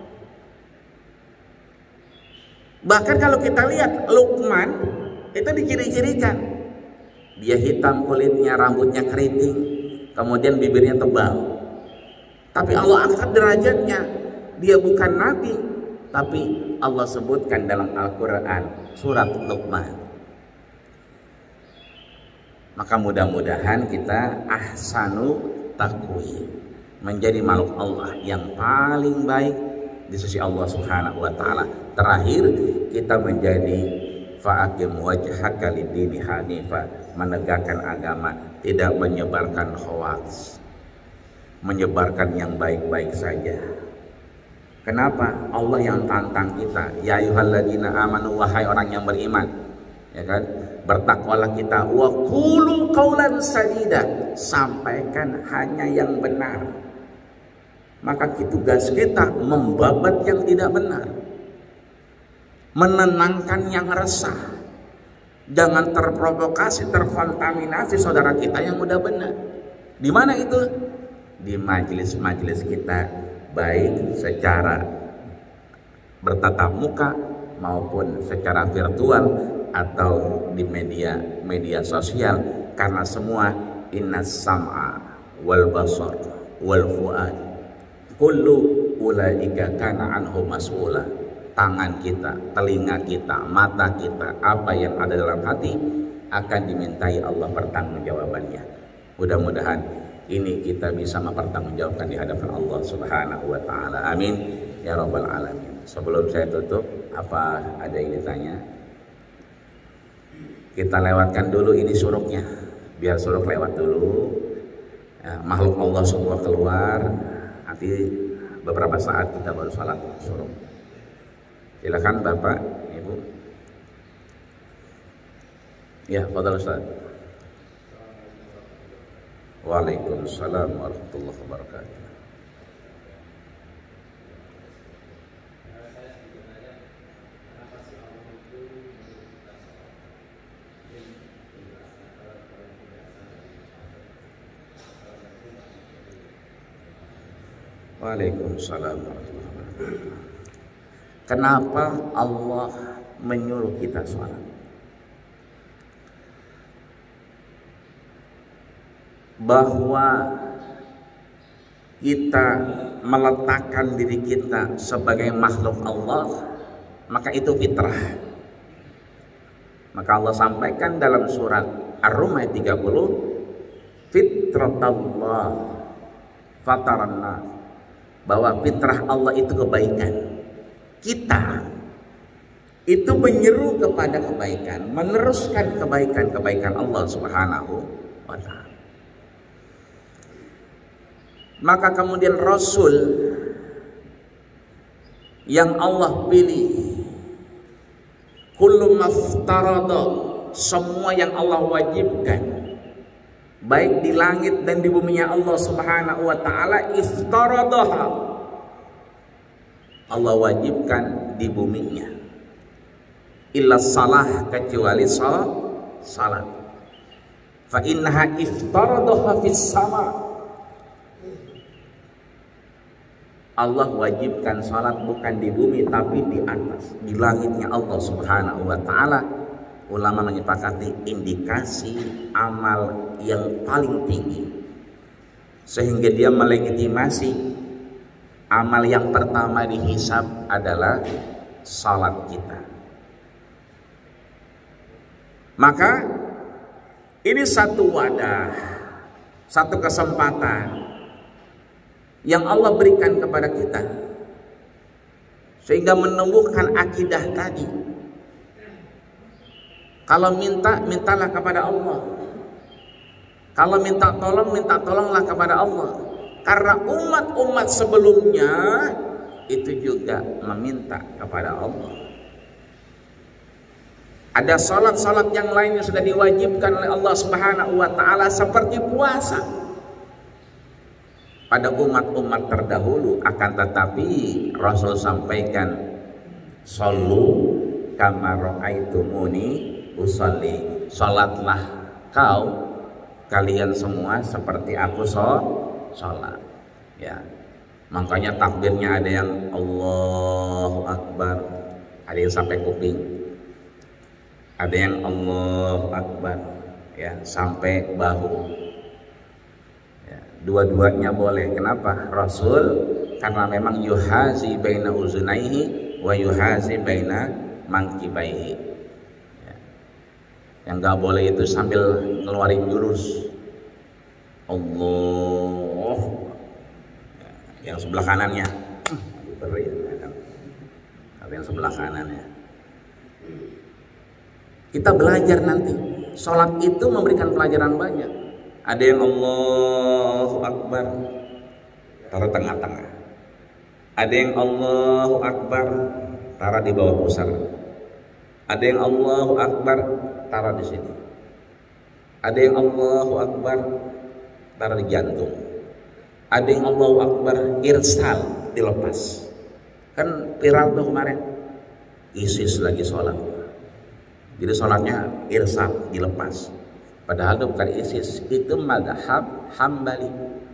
Bahkan kalau kita lihat Luqman, itu diciri-cirikan. Dia hitam kulitnya, rambutnya keriting, kemudian bibirnya tebal. Tapi Allah angkat derajatnya. Dia bukan nabi, tapi Allah sebutkan dalam Al-Quran surat Luqman. Maka mudah-mudahan kita ahsanu taqwim, menjadi makhluk Allah yang paling baik di sisi Allah Subhanahu wa taala. Terakhir, kita menjadi fa'aqim wajhaka lid-dini hanifa, menegakkan agama, tidak menyebarkan hoax, menyebarkan yang baik-baik saja. Kenapa? Allah yang tantang kita. Ya ayyuhalladzina amanu, wahai orang yang beriman, ya kan? Bertakwalah kita. Wa qulu qaulan sadida, sampaikan hanya yang benar. Maka tugas kita membabat yang tidak benar, menenangkan yang resah. Jangan terprovokasi, terkontaminasi saudara kita yang udah benar. Di mana itu? Di majelis-majelis kita, baik secara bertatap muka maupun secara virtual atau di media media sosial. Karena semua innas sam'a wal basar wal fuad kullu ulaika kana anhu mas'ula. Tangan kita, telinga kita, mata kita, apa yang ada dalam hati akan dimintai Allah pertanggungjawabannya. Mudah-mudahan ini kita bisa mempertanggungjawabkan di hadapan Allah Subhanahu wa taala. Amin ya rabbal alamin. Sebelum saya tutup, apa ada yang ditanya? Kita lewatkan dulu ini suruknya, biar suruk lewat dulu. Ya, makhluk Allah semua keluar. Nanti beberapa saat kita baru salat suruk. Silakan Bapak, Ibu. Ya, fadhal Ustaz. Waalaikumsalam warahmatullahi wabarakatuh. Waalaikumsalam warahmatullahi wabarakatuh. Kenapa Allah menyuruh kita sholat? Bahwa kita meletakkan diri kita sebagai makhluk Allah, maka itu fitrah. Maka Allah sampaikan dalam surat Ar-Rum ayat tiga puluh, fitratallah fataranna, bahwa fitrah Allah itu kebaikan. Kita itu menyeru kepada kebaikan, meneruskan kebaikan-kebaikan Allah Subhanahu wa ta'ala. Maka kemudian Rasul yang Allah pilih, kullu maftarada, semua yang Allah wajibkan, baik di langit dan di buminya Allah Subhanahu wa ta'ala, iftaradaha, Allah wajibkan di buminya. Illa salah, kecuali salat. Fa innaha iftaradaha fis sama, Allah wajibkan salat bukan di bumi tapi di atas, di langitnya Allah Subhanahu wa ta'ala. Ulama menyepakati indikasi amal yang paling tinggi, sehingga dia melegitimasi amal yang pertama dihisab adalah salat kita. Maka ini satu wadah, satu kesempatan yang Allah berikan kepada kita, sehingga menumbuhkan akidah tadi. Kalau minta, mintalah kepada Allah. Kalau minta tolong, minta tolonglah kepada Allah. Karena umat-umat sebelumnya itu juga meminta kepada Allah. Ada salat-salat yang lain yang sudah diwajibkan oleh Allah Subhanahu wa ta'ala, seperti puasa pada umat-umat terdahulu. Akan tetapi Rasul sampaikan, sallu kama ra'aitumuni usolli, salatlah kau kalian semua seperti aku sholat. Ya, makanya takbirnya ada yang Allahu Akbar, ada yang sampai kuping, ada yang Allahu Akbar ya sampai bahu. Ya, dua-duanya boleh. Kenapa? Rasul karena memang yuhazi baina uzunaihi wa yuhazi baina mangkibaihi. Yang nggak boleh itu sambil ngeluarin jurus Allah, yang sebelah kanannya, kalau yang sebelah kanannya. Kita belajar nanti, sholat itu memberikan pelajaran banyak. Ada yang Allahu Akbar, taruh tengah-tengah. Ada yang Allahu Akbar, taruh di bawah pusar. Ada yang Allahu Akbar, taruh di sini. Ada yang Allahu Akbar, taruh di jantung. Ada yang Allahu Akbar, irsal, dilepas. Kan viral tuh kemarin, ISIS lagi sholat. Jadi sholatnya irsal, dilepas. Padahal itu bukan ISIS, itu madhab Hambali.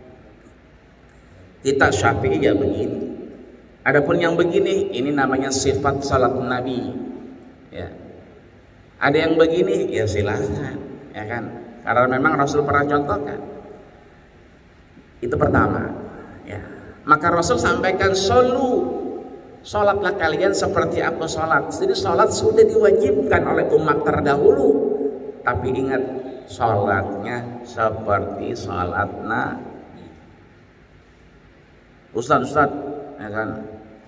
Kita Syafi'i ya begini. Adapun yang begini, ini namanya sifat salat Nabi. Ya. Ada yang begini, ya silahkan, ya kan? Karena memang Rasul pernah contohkan. Itu pertama, ya. Maka Rasul sampaikan, solu, sholatlah kalian seperti aku sholat. Jadi sholat sudah diwajibkan oleh umat terdahulu, tapi ingat, sholatnya seperti sholat Nabi. Ustaz, Ustaz, ya kan?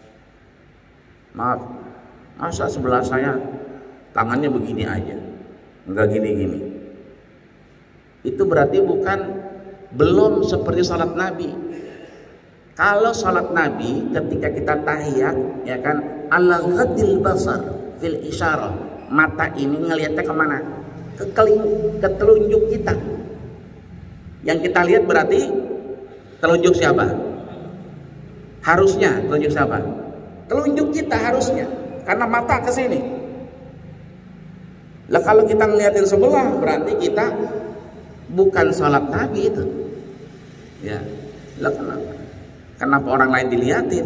Maaf, masa sebelah saya tangannya begini aja, enggak gini-gini. Itu berarti bukan, belum seperti salat Nabi. Kalau salat Nabi ketika kita tahiyat, ya kan, ala ghadil basar fil isyarah, mata ini ngelihatnya kemana? Ke, ke telunjuk kita. Yang kita lihat berarti telunjuk siapa? Harusnya telunjuk siapa? Telunjuk kita harusnya, karena mata ke sini. Lah kalau kita ngeliatin sebelah, berarti kita bukan salat Nabi itu. Ya, lah kenapa? Kenapa orang lain dilihatin?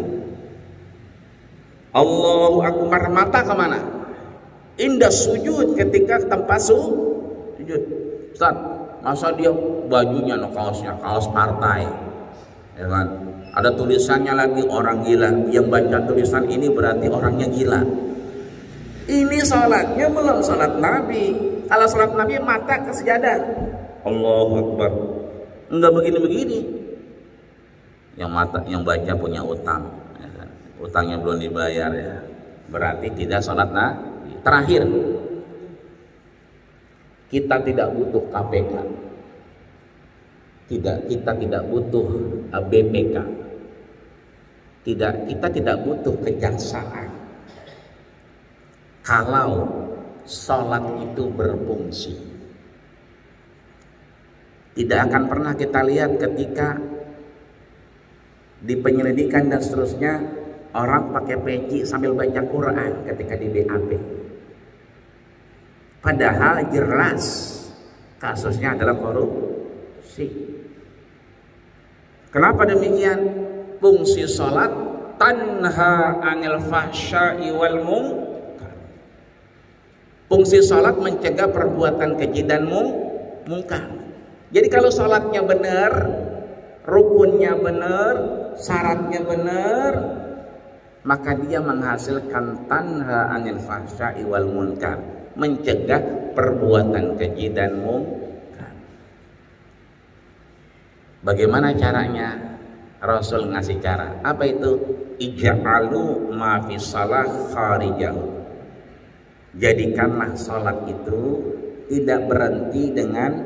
Allahu Akbar, mata kemana? Indah sujud, ketika tempat sujud. Ustaz, masa dia bajunya no kaosnya kaos partai, ya kan? Ada tulisannya lagi orang gila. Yang baca tulisan ini berarti orangnya gila. Ini sholatnya belum sholat Nabi. Kalau sholat Nabi mata ke sejadah, Allahu Akbar. Enggak begini-begini. Yang mata, yang baca punya utang, ya kan? Utangnya belum dibayar ya. Berarti tidak sholat Nabi. Terakhir, kita tidak butuh K P K. Tidak, kita tidak butuh B P K. Tidak, kita tidak butuh kejaksaan. Kalau sholat itu berfungsi, tidak akan pernah kita lihat ketika di penyelidikan dan seterusnya orang pakai peci sambil baca Quran ketika di B A P. Padahal jelas kasusnya adalah korupsi. Kenapa demikian? Fungsi sholat tanha anil fahsya'i wal munkar. Fungsi sholat mencegah perbuatan keji dan mungkar. Jadi kalau sholatnya benar, rukunnya benar, syaratnya benar, maka dia menghasilkan tanha anil fahsya'i wal munkar, mencegah perbuatan keji dan mungkar. Bagaimana caranya? Rasul ngasih cara. Apa itu? Ija'alu ma fi shalah kharijahu. Jadikanlah sholat itu tidak berhenti dengan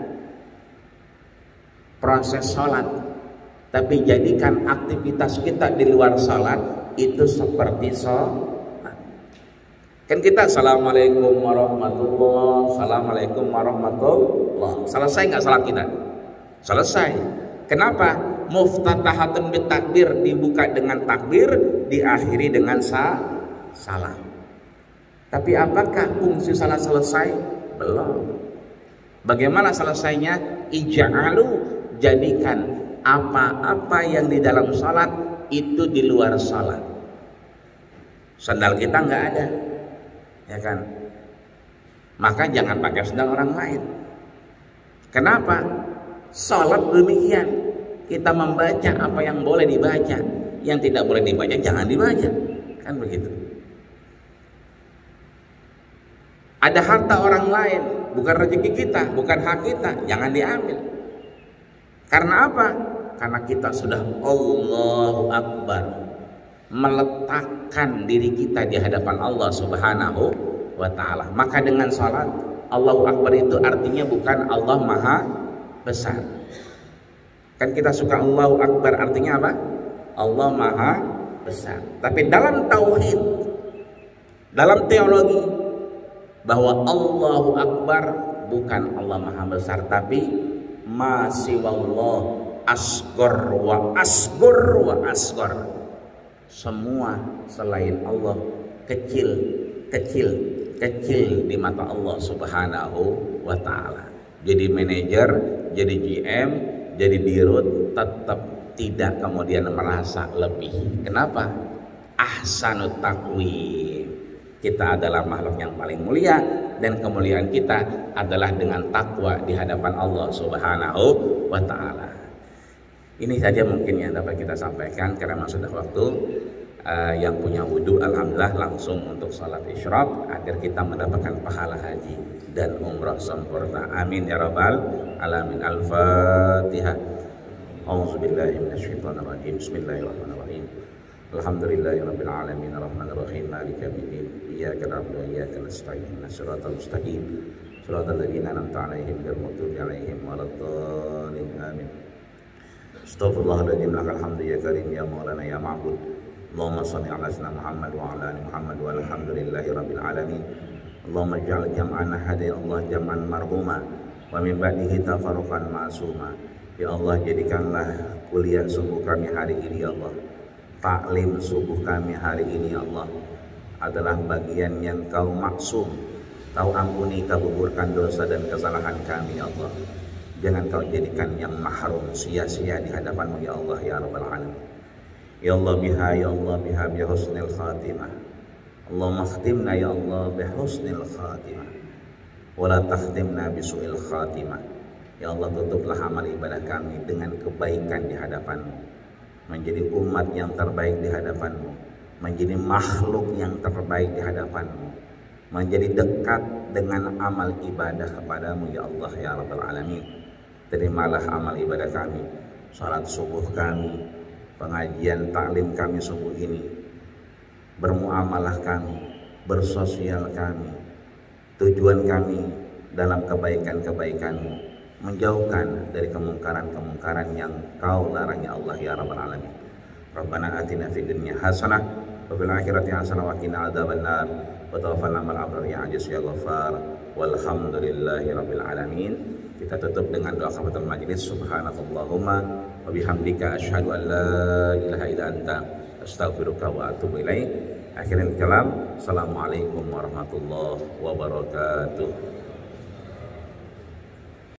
proses sholat, tapi jadikan aktivitas kita di luar sholat itu seperti sholat. Kan kita assalamualaikum warahmatullah, assalamualaikum warahmatullah. Selesai nggak sholat kita? Selesai. Kenapa? Muftatahatun bitakbir, dibuka dengan takbir, diakhiri dengan sa salam. Tapi apakah fungsi salat selesai? Belum. Bagaimana selesainya? Ija'alu, jadikan apa-apa yang di dalam salat itu di luar salat. Sandal kita nggak ada, ya kan? Maka jangan pakai sandal orang lain. Kenapa? Salat demikian, kita membaca apa yang boleh dibaca, yang tidak boleh dibaca jangan dibaca, kan begitu. Ada harta orang lain, bukan rezeki kita, bukan hak kita, jangan diambil. Karena apa? Karena kita sudah Allahu Akbar, meletakkan diri kita di hadapan Allah Subhanahu wa Ta'ala. Maka dengan sholat, Allahu Akbar itu artinya bukan Allah Maha Besar. Kan kita suka Allahu Akbar, artinya apa? Allah Maha Besar. Tapi dalam tauhid, dalam teologi, bahwa Allahu Akbar bukan Allah Maha Besar, tapi masiwallah asgor wa asgor wa asgor. Semua selain Allah kecil, kecil, kecil di mata Allah Subhanahu wa Ta'ala. Jadi manajer, jadi G M, jadi dirut, tetap tidak kemudian merasa lebih. Kenapa? Ahsanut taqwim. Kita adalah makhluk yang paling mulia, dan kemuliaan kita adalah dengan takwa di hadapan Allah Subhanahu wa Ta'ala. Ini saja mungkin yang dapat kita sampaikan karena sudah waktu. Uh, yang punya wudhu alhamdulillah langsung untuk salat isyraq agar kita mendapatkan pahala haji dan umrah sempurna. Amin ya rabbal alamin. Al-Fatihah. A'udzubillahi minasyaitonir rajim. Bismillahirrahmanirrahim. Alhamdulillahirabbil alamin arrahmanir rahim maliki yaumiddin iyyaka na'budu wa iyyaka nasta'in ihdinas siratal mustaqim siratal ladzina an'amta 'alaihim ghairil maghdubi 'alaihim waladdallin amin. Astaghfirullahaladzim, lakal hamdu ya karim ya maulana ya ma'bud. Allahumma shalli ala sayyidina Muhammad wa ala ali Muhammad wa alhamdulillahi rabbil alamin. Allahumma ij'al jam'ana hadhihi Allah jam'an marhuma wa min ba'dihi tafarruqan ma'suma. Ya Allah, jadikanlah kuliah subuh kami hari ini ya Allah, taklim subuh kami hari ini ya Allah adalah bagian yang Kau maksum. Kau ampuni, Kau gugurkan dosa dan kesalahan kami ya Allah. Jangan Kau jadikan yang mahrum sia-sia di hadapan-Mu ya Allah ya rabbal alamin. Ya Allah biha ya Allah biha bi husnil khatimah. Allahumma khtimna ya Allah bi husnil khatimah wa la takhtimna bi su'il khatimah. Ya Allah, tutuplah amal ibadah kami dengan kebaikan di hadapan-Mu, menjadi umat yang terbaik di hadapan-Mu, menjadi makhluk yang terbaik di hadapan-Mu. menjadi dekat dengan amal ibadah kepadamu ya Allah ya Rabbal Alamin. Terimalah amal ibadah kami, salat subuh kami, pengajian taklim kami subuh ini, bermuamalah kami, bersosial kami, tujuan kami dalam kebaikan-kebaikan-Mu, menjauhkan dari kemungkaran-kemungkaran yang Kau larang ya Allah ya Rabbal Alamin. Rabbana atina fid dunya hasanah wa fil akhirati hasanah wa qina adzabannar wa tawaffana ma'al abrar ya aziz ya ghaffar walhamdulillahi rabbil alamin. Kita tutup dengan doa kafatul majlis. Subhanakallahumma wa bihamdika asyhadu an la ilaha illa anta astaghfiruka wa atubu ilaik. Akhirul kalam, assalamualaikum warahmatullahi wabarakatuh.